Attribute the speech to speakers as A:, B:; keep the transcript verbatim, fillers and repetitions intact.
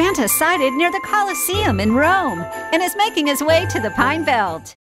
A: Santa sighted near the Colosseum in Rome and is making his way to the Pine Belt.